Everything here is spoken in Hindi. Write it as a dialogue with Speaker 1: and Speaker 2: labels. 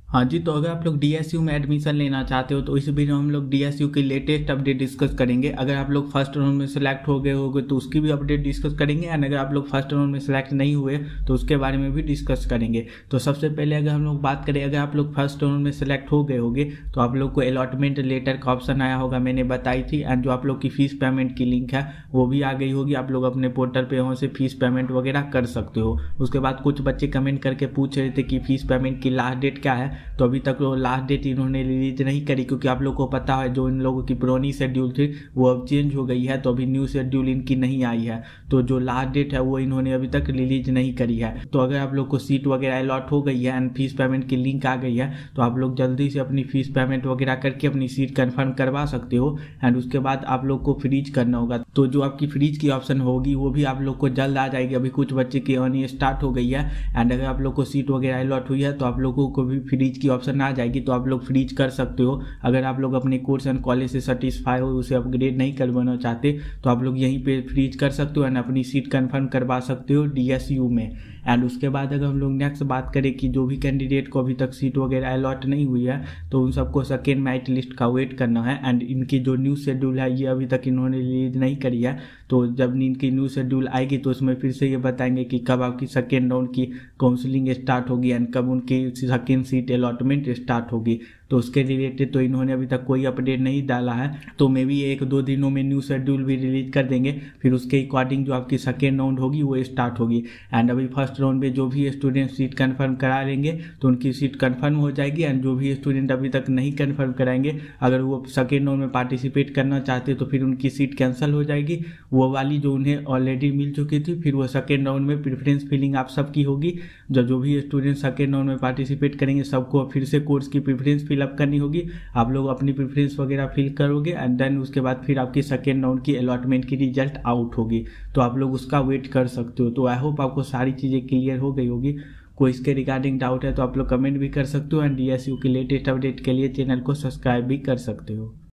Speaker 1: हाँ जी, तो अगर आप लोग डीएसयू में एडमिशन लेना चाहते हो तो इस वीडियो में हम लोग डीएसयू की लेटेस्ट अपडेट डिस्कस करेंगे। अगर आप लोग फर्स्ट राउंड में सेलेक्ट हो गए होगे तो उसकी भी अपडेट डिस्कस करेंगे, एंड अगर आप लोग फर्स्ट राउंड में सेलेक्ट नहीं हुए तो उसके बारे में भी डिस्कस करेंगे। तो सबसे पहले अगर हम लोग बात करें, अगर आप लोग फर्स्ट राउंड में सेलेक्ट हो गए होगे तो आप लोग को अलॉटमेंट लेटर का ऑप्शन आया होगा, मैंने बताई थी, एंड जो आप लोग की फीस पेमेंट की लिंक है वो भी आ गई होगी। आप लोग अपने पोर्टल पे वहाँ से फीस पेमेंट वगैरह कर सकते हो। उसके बाद कुछ बच्चे कमेंट करके पूछ रहे थे कि फीस पेमेंट की लास्ट डेट क्या है, तो अभी तक लास्ट डेट इन्होंने रिलीज नहीं करी, क्योंकि आप लोग को पता है जो इन लोगों की पुरानी शेड्यूल थी वो अब चेंज हो गई है, तो अभी न्यू शेड्यूल इनकी नहीं आई है। तो जो लास्ट डेट है वो इन्होंने अभी तक रिलीज नहीं करी है। तो अगर आप लोग को सीट वगैरह अलॉट हो गई है एंड फीस पेमेंट की लिंक आ गई है तो आप लोग जल्दी से अपनी फीस पेमेंट वगैरह करके अपनी सीट कंफर्म करवा सकते हो। एंड उसके बाद आप लोग को फ्रीज करना होगा, तो जो आपकी फ्रीज की ऑप्शन होगी वो भी आप लोग को जल्द आ जाएगी। अभी कुछ बच्चे की अर्निंग स्टार्ट हो गई है, एंड अगर आप लोग को सीट वगैरह अलॉट हुई है तो आप लोगों को भी फ्रीज की ऑप्शन आ जाएगी, तो आप लोग फ्रीज कर सकते हो। अगर आप लोग अपने कोर्स एंड कॉलेज से सेटिस्फाई हो, उसे अपग्रेड नहीं करवाना चाहते तो आप लोग यहीं पे फ्रीज कर सकते हो एंड अपनी सीट कंफर्म करवा सकते हो डीएसयू में। एंड उसके बाद अगर हम लोग नेक्स्ट बात करें कि जो भी कैंडिडेट को अभी तक सीट वगैरह अलॉट नहीं हुई है तो उन सबको सेकेंड मेरिट लिस्ट का वेट करना है। एंड इनकी जो न्यू शेड्यूल है ये अभी तक इन्होंने रिलीज नहीं करी है, तो जब इनकी न्यू शेड्यूल आएगी तो उसमें फिर से ये बताएंगे कि कब आपकी सेकेंड राउंड की काउंसलिंग स्टार्ट होगी एंड कब उनकी सेकेंड सीट अलॉटमेंट स्टार्ट होगी। तो उसके रिलेटेड तो इन्होंने अभी तक कोई अपडेट नहीं डाला है, तो मे बी 1-2 दिनों में न्यू शेड्यूल भी रिलीज कर देंगे, फिर उसके अकॉर्डिंग जो आपकी सेकेंड राउंड होगी वो स्टार्ट होगी। एंड अभी फर्स्ट राउंड में जो भी स्टूडेंट सीट कंफर्म करा लेंगे तो उनकी सीट कंफर्म हो जाएगी, एंड जो भी स्टूडेंट अभी तक नहीं कंफर्म कराएंगे अगर वो सेकेंड राउंड में पार्टिसिपेट करना चाहते तो फिर उनकी सीट कैंसिल हो जाएगी, वो वाली जो उन्हें ऑलरेडी मिल चुकी थी। फिर वो सेकेंड राउंड में प्रेफरेंस फिलिंग आप सबकी होगी। जो भी स्टूडेंट सेकेंड राउंड में पार्टिसिपेट करेंगे सबको फिर से कोर्स की प्रेफरेंस फिलअप करनी होगी। आप लोग अपनी प्रेफरेंस वगैरह फिल करोगे एंड देन उसके बाद फिर आपकी सेकेंड राउंड की अलॉटमेंट की रिजल्ट आउट होगी, तो आप लोग उसका वेट कर सकते हो। तो आई होप आपको सारी चीज़ें क्लियर हो गई होगी। कोई इसके रिगार्डिंग डाउट है तो आप लोग कमेंट भी कर सकते हो, एंड डीएसयू की लेटेस्ट अपडेट के लिए चैनल को सब्सक्राइब भी कर सकते हो।